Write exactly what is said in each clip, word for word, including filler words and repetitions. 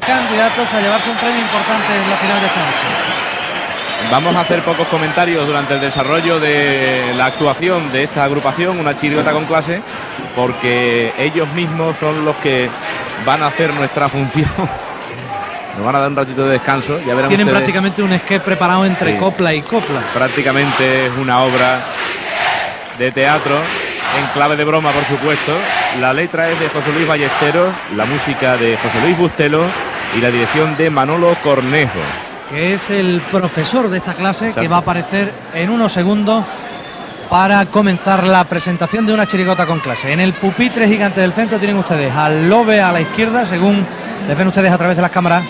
candidatos a llevarse un premio importante en la final de esta noche. Vamos a hacer pocos comentarios durante el desarrollo de la actuación de esta agrupación, una chirigota con clase, porque ellos mismos son los que van a hacer nuestra función. Nos van a dar un ratito de descanso. Ya verán Tienen ustedes, prácticamente un sketch preparado entre sí, copla y copla. Prácticamente es una obra de teatro, en clave de broma, por supuesto. La letra es de José Luis Ballesteros, la música de José Luis Bustelo y la dirección de Manolo Cornejo, que es el profesor de esta clase. Exacto. Que va a aparecer en unos segundos para comenzar la presentación de una chirigota con clase. En el pupitre gigante del centro tienen ustedes al Lobe a la izquierda, según les ven ustedes a través de las cámaras.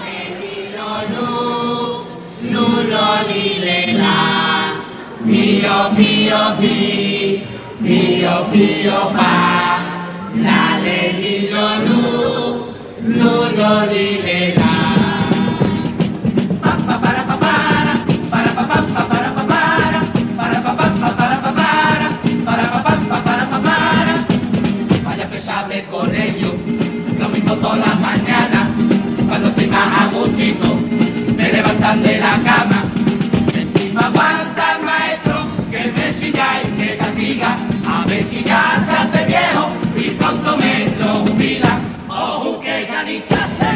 Pío, pío, pi, pío, pío, pa, la le li lo lu, lu lo li le la. Pa pa para pa para, para pa pa pa para pa para, para pa pa pa para pa para, para pa pa pa para pa para. Vaya pesable con ellos, lo mismo todas las mañanas, cuando estoy más a gustito, me levantan de la cama, encima aguanta el maestro, que me siga y que castiga, a ver si ya se hace viejo y pronto me lo jubila. ¡Ojo, que ganita!